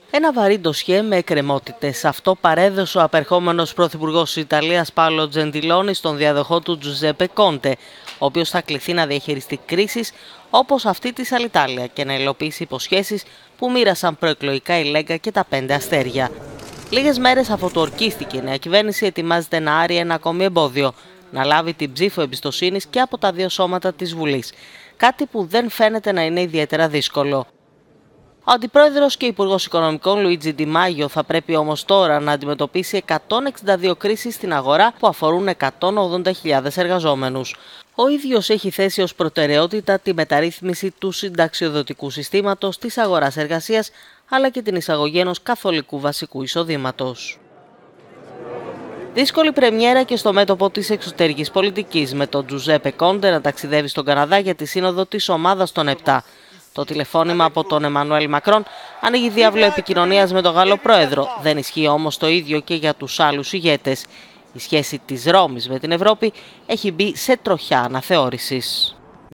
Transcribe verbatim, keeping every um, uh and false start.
Ένα βαρύ ντοσιέ με εκκρεμότητες. Αυτό παρέδωσε ο απερχόμενος πρωθυπουργός της Ιταλίας Πάολο Τζεντιλόνι στον διαδοχό του Τζουζέπε Κόντε, ο οποίος θα κληθεί να διαχειριστεί κρίσεις όπως αυτή της Αλιτάλια και να υλοποιήσει υποσχέσεις που μοίρασαν προεκλογικά η Λέγκα και τα πέντε αστέρια. Λίγες μέρες αφού του ορκίστηκε, η νέα κυβέρνηση ετοιμάζεται να άρει ένα ακόμη εμπόδιο, να λάβει την ψήφο εμπιστοσύνης και από τα δύο σώματα της Βουλής. Κάτι που δεν φαίνεται να είναι ιδιαίτερα δύσκολο. Ο Αντιπρόεδρος και Υπουργός Οικονομικών Λουίτζι Ντι Μάγιο θα πρέπει όμως τώρα να αντιμετωπίσει εκατόν εξήντα δύο κρίσεις στην αγορά που αφορούν εκατόν ογδόντα χιλιάδες εργαζόμενους. Ο ίδιος έχει θέσει ως προτεραιότητα τη μεταρρύθμιση του συνταξιοδοτικού συστήματος, της αγοράς εργασίας αλλά και την εισαγωγή ενός καθολικού βασικού εισοδήματος. Δύσκολη πρεμιέρα και στο μέτωπο της εξωτερικής πολιτικής, με τον Τζουζέπε Κόντε να ταξιδεύει στον Καναδά για τη σύνοδο της ομάδας των επτά. Το τηλεφώνημα από τον Εμμανουέλ Μακρόν ανοίγει διάβλο επικοινωνίας με τον Γάλλο πρόεδρο. Δεν ισχύει όμως το ίδιο και για τους άλλους ηγέτες. Η σχέση της Ρώμης με την Ευρώπη έχει μπει σε τροχιά αναθεώρησης.